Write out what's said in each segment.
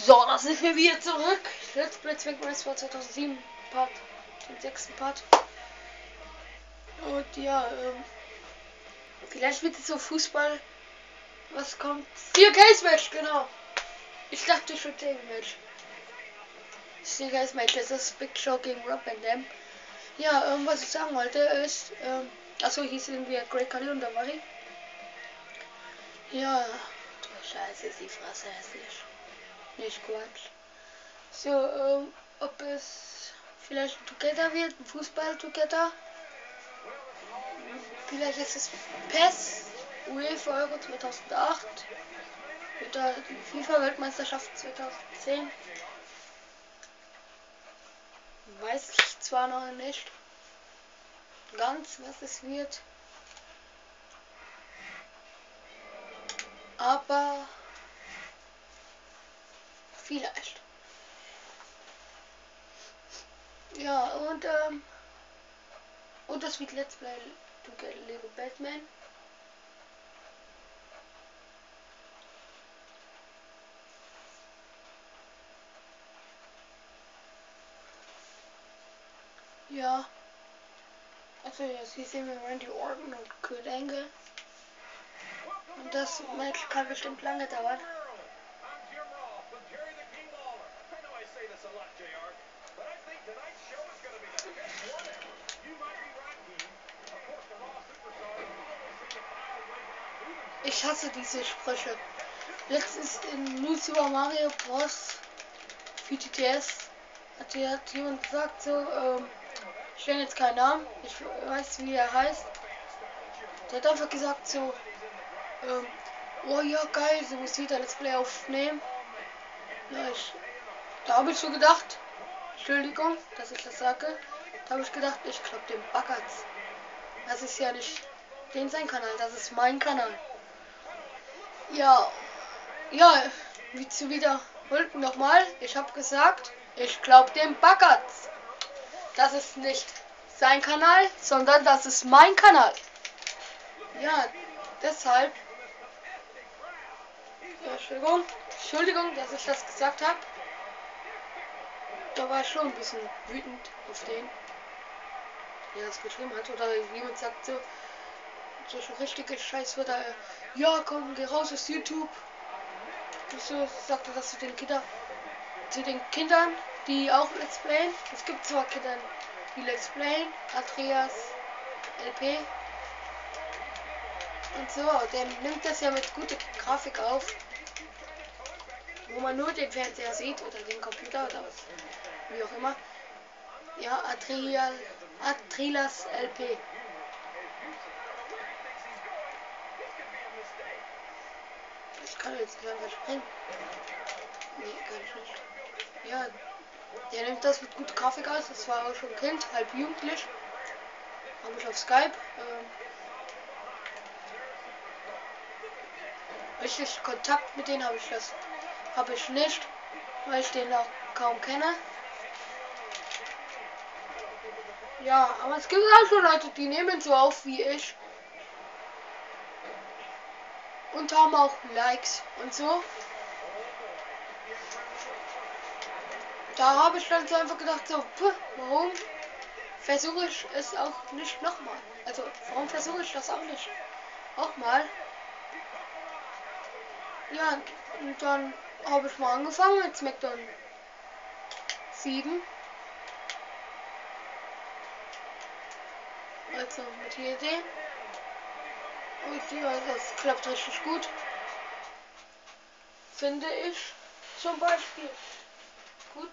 So, da sind wir wieder zurück. Let's Play Zwing Race war 2007 Part, den 6. Part. Und ja, vielleicht wird es so Fußball. Was kommt? 4Ks-Match, genau. Ich dachte schon Match. 4Ks-Match, das ist Big Show gegen Rob Van Dam. Ja, was ich sagen wollte ist, achso, hier sind wir Great Khali und Daivari. Ja, du Scheiße, ist die Fresse hässlich. Nicht Quatsch. So, ob es vielleicht ein Together wird, ein Fußball-Together. Vielleicht ist es PES, UEFA Euro 2008 oder die FIFA-Weltmeisterschaft 2010. Weiß ich zwar noch nicht ganz, was es wird, aber vielleicht. Ja, und das wird Let's Play Together Lego Batman. Ja. Also jetzt hier sehen wir Randy Orton und Kurt Angle. Und das Match kann bestimmt lange dauern. Ich hasse diese Sprüche. Letztens in New Super Mario Bros. Für die DS hat jemand gesagt so, ich nenne jetzt keinen Namen, ich weiß wie er heißt. Der hat einfach gesagt so, oh ja geil, so muss wieder Let's Play aufnehmen. Ja, da habe ich so gedacht, Entschuldigung, dass ich das sage, da habe ich gedacht, ich glaube dem baggert's. Das ist ja nicht sein Kanal, das ist mein Kanal. Ja, wie zu wiederholten nochmal, ich habe gesagt, ich glaube dem baggert's. Das ist nicht sein Kanal, sondern das ist mein Kanal. Ja, deshalb, Entschuldigung, dass ich das gesagt habe. Da war ich schon ein bisschen wütend auf den, der das geschrieben hat. Oder jemand sagt so richtige Scheißwörter. Ja, komm, geh raus aus YouTube. Und so sagte das zu den Kindern, die auch Let's Playen. Es gibt zwar Kinder, die Let's Playen, Andreas LP und so, der nimmt das ja mit guter Grafik auf, wo man nur den Fernseher sieht oder den Computer oder was, wie auch immer. Ja, Atrilas LP. Ich kann jetzt nicht einfach springen. Nee, kann ich nicht. Ja, der nimmt das mit guter Grafik aus. Das war auch schon Kind, halb jugendlich. Habe ich auf Skype. Richtig Kontakt mit denen habe ich nicht, weil ich den auch kaum kenne. Ja, aber es gibt auch schon Leute, die nehmen so auf wie ich. Und haben auch Likes und so. Da habe ich dann so einfach gedacht, so, warum versuche ich es auch nicht nochmal? Also, warum versuche ich das auch nicht auch mal? Ja, und dann habe ich mal angefangen mit SmackDown 7. Also mit der Idee. Und ja, das klappt richtig gut. Finde ich zum Beispiel. Gut.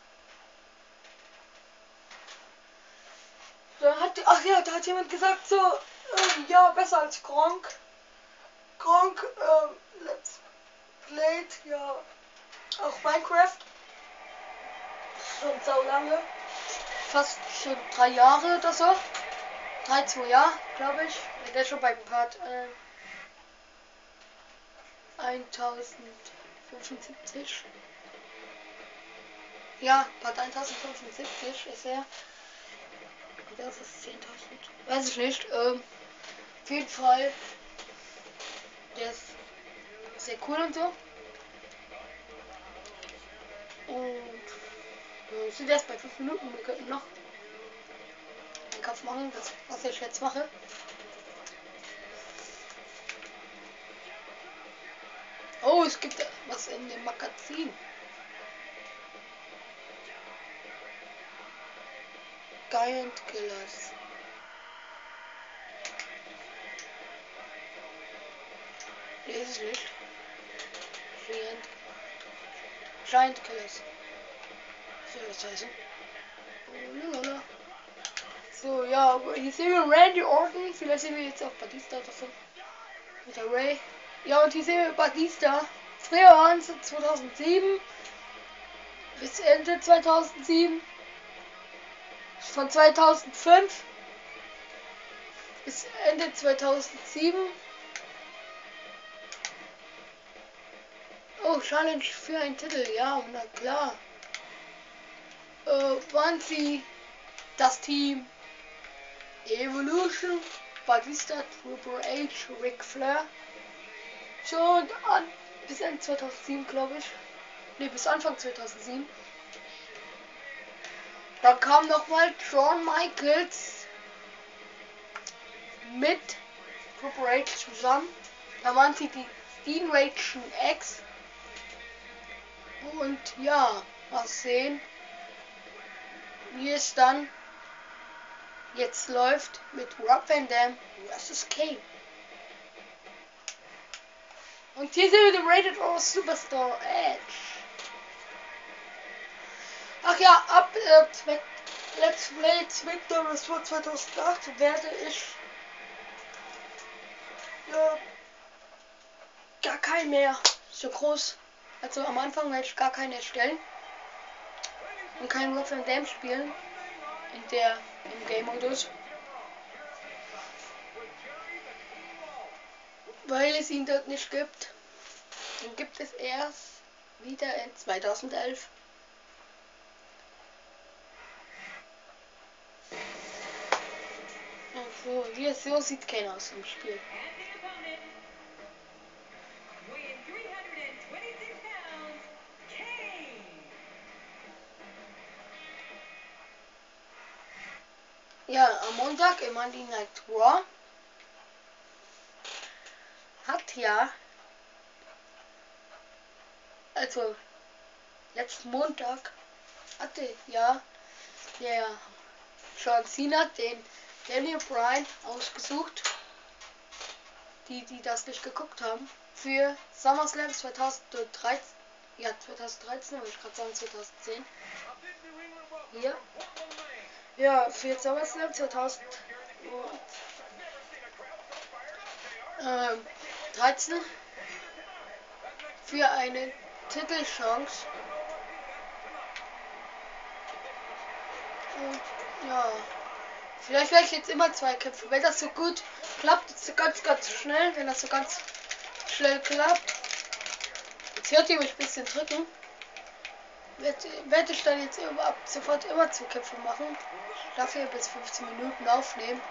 Da hat jemand gesagt so, ja, besser als Gronk. Gronk, Let's Played, ja, auch Minecraft. Schon sau lange. Fast schon 3 Jahre oder so. 2 Jahre, glaube ich. Der ist schon bei Part 1075. Ja, Part 1075 ist er. Das ist 10.000. Weiß ich nicht. Auf jeden Fall. Der ist sehr cool und so. wir sind erst bei 5 Minuten. Wir könnten noch einen Kampf machen, das, was ich jetzt mache. Oh, es gibt was in dem Magazin. Giant Killers. Lese ich nicht. Giant Killers. Soll das heißen? Oh, lala. So, ja, hier sehen wir Randy Orton. Vielleicht sehen wir jetzt auch Batista oder so. Mit der Ray. Ja, und hier sehen wir Batista. Früher waren es 2007 bis Ende 2007. Von 2005 bis Ende 2007. Oh, Challenge für einen Titel. Ja, na klar. Waren sie das Team Evolution, Batista, Triple H, Ric Flair. Schon an bis Ende 2007, glaube ich. Ne, bis Anfang 2007. Dann kam nochmal Shawn Michaels mit Triple H zusammen. Da waren sie die Generation X. Und ja, mal sehen, wie es dann jetzt läuft mit Rob Van Dam vs. Kane. Und hier sehen wir den Rated R Superstar Edge. Ach ja, ab Let's Play Winter 2008 werde ich gar keinen mehr so groß. Also am Anfang werde ich gar keinen erstellen und keinen Rob Van Dam spielen im Game-Modus. Weil es ihn dort nicht gibt. Den gibt es erst wieder in 2011. Also hier, so sieht Kane aus im Spiel. Ja, am Montag im Monday Night Raw hat ja, also letzten Montag hatte ja der John Cena den Daniel Bryan ausgesucht, die das nicht geguckt haben, für SummerSlam 2013, ja 2013, aber ich gerade sagen 2010. Hier. Ja, für SummerSlam 2013 für eine Titelchance. Und ja, vielleicht werde ich jetzt immer zwei Kämpfe. Wenn das so gut klappt, ist ganz schnell, wenn das so ganz schnell klappt. Jetzt hört ihr mich ein bisschen drücken. Werde ich dann jetzt ab sofort immer zwei Kämpfe machen. Dafür bis 15 Minuten aufnehmen.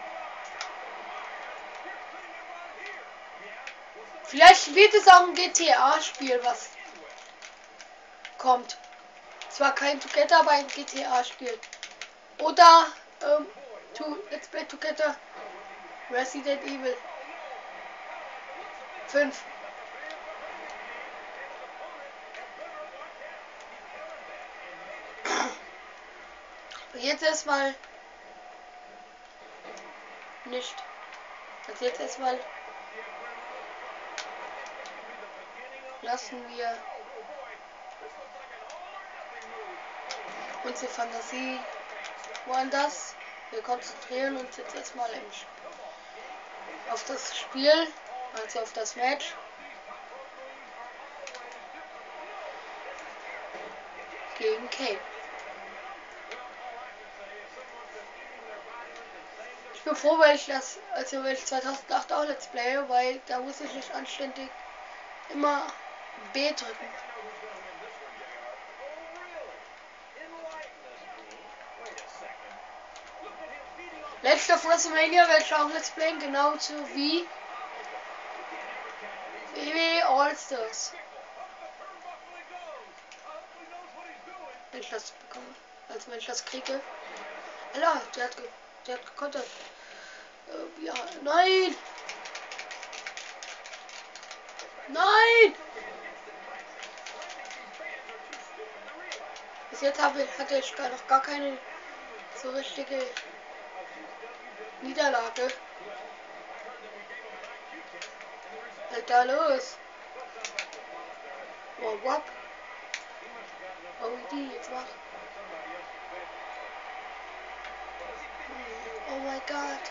Vielleicht wird es auch ein GTA-Spiel, was kommt. Zwar kein Together, aber ein GTA-Spiel. Oder Let's Play Together Resident Evil 5. Jetzt erstmal nicht. Also jetzt erstmal lassen wir unsere Fantasie woanders. Wir konzentrieren uns jetzt erstmal auf das Spiel, also auf das Match. Gegen Kane. Ich bin froh, weil ich das, also weil ich 2008 auch Let's Play, weil da muss ich nicht anständig immer B drücken. Letzter auf WrestleMania werde ich auch Let's Playen, genauso wie WWE All Stars. wenn ich das bekomme. Also wenn ich das kriege. Alter, der hat gekontert. Ja, nein! Nein! Bis jetzt hatte ich noch gar keine so richtige Niederlage. Was ist da los? Oh, wap. Oh, die jetzt wach. Oh mein Gott.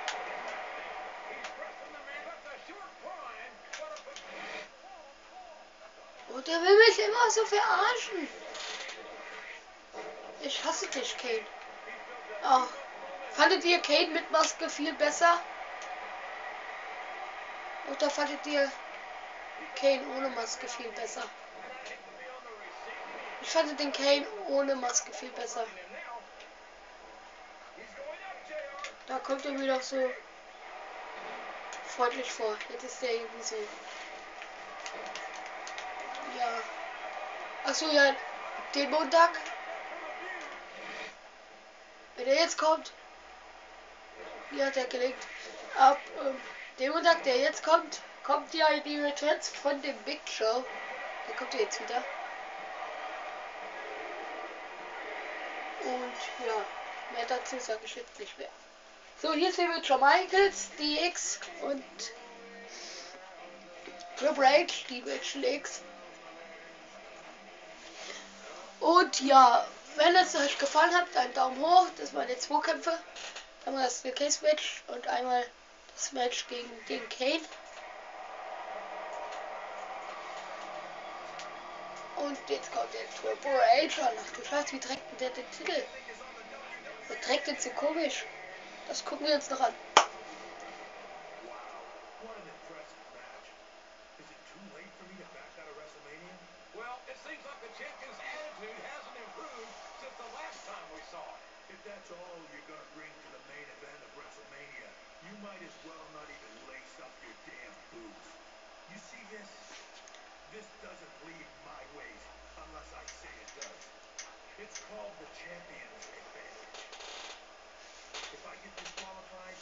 Und der will mich immer so verarschen. Ich hasse dich, Kane. Oh. Fandet ihr Kane mit Maske viel besser? Oder fandet ihr Kane ohne Maske viel besser? Ich fand den Kane ohne Maske viel besser. Da kommt er mir doch so freundlich vor. Jetzt ist der irgendwie so. Ja. Achso, ja. Den Montag. Wenn er jetzt kommt. Hier hat er gelegt. Ab dem Montag, der jetzt kommt, kommt ja die Returns von dem Big Show. Der kommt ja jetzt wieder. Und ja, mehr dazu sage ich jetzt nicht mehr. So, hier sehen wir Shawn Michaels, DX und Triple H, die Action X. Und ja, wenn es euch gefallen hat, einen Daumen hoch. Das waren jetzt 2 Kämpfe. Einmal das Case Match und einmal das Match gegen den Kane. Und jetzt kommt der Triple H an. Ach du Scheiße, wie trägt der den Titel? Der trägt den so komisch. Das gucken wir uns noch an. If that's all you're gonna bring to the main event of WrestleMania, you might as well not even lace up your damn boots. You see this? This doesn't bleed my ways unless I say it does. It's called the champion's advantage. If I get disqualified,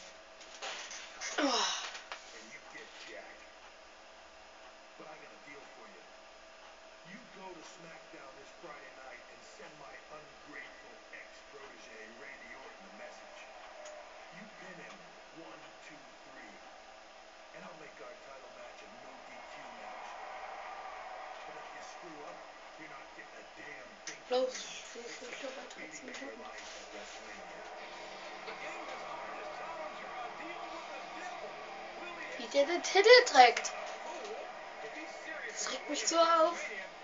and you get Jack. But I got a deal for you. You go to SmackDown this Friday night and send my ungrateful ex-protege Randy Orton a message. You pin him 1, 2, 3, and I'll make our title match a no DQ match. But if you screw up, you're not getting a damn thing. Beating me your life at WrestleMania. The game is on this challenger, a deal with the devil. Wie der den Titel trägt. Das regt mich so auf.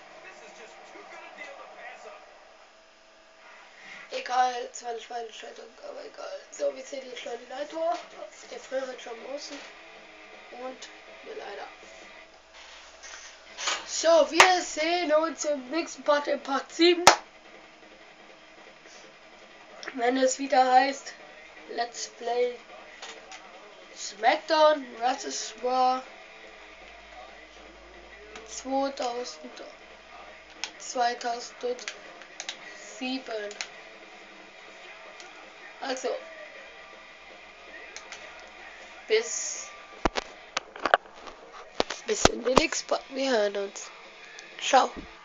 Egal, zwar nicht meine Entscheidung, aber egal. So, wir sehen hier schon die Leitor. Der frühere schon außen. Und mir leider. So, wir sehen uns im nächsten Part, im Part 7. Wenn es wieder heißt Let's Play SmackDown vs. Raw 2007. Also, bis in den nächsten Part. Wir hören uns. Ciao.